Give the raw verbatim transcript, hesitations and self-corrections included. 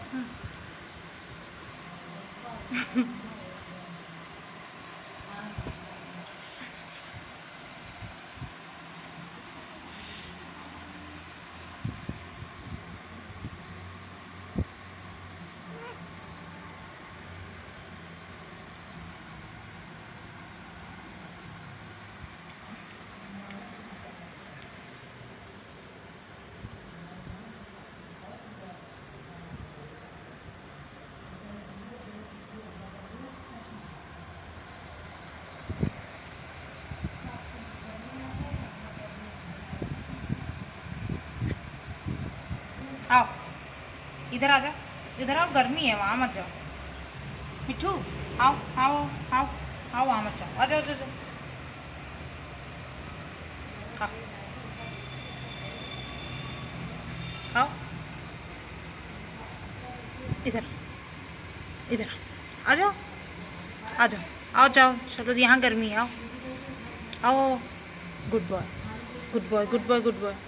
आओ इधर आ जाओ, इधर आओ, गर्मी है, वहाँ मत जाओ। मिट्ठू आओ आओ आओ आओ, वहाँ मत जाओ, आ जाओ जाओ जाओ। आओ आओ इधर इधर आ जाओ, आ जाओ, आओ जाओ, चलो यहाँ गर्मी है, आओ आओ। Good boy good boy good boy good boy.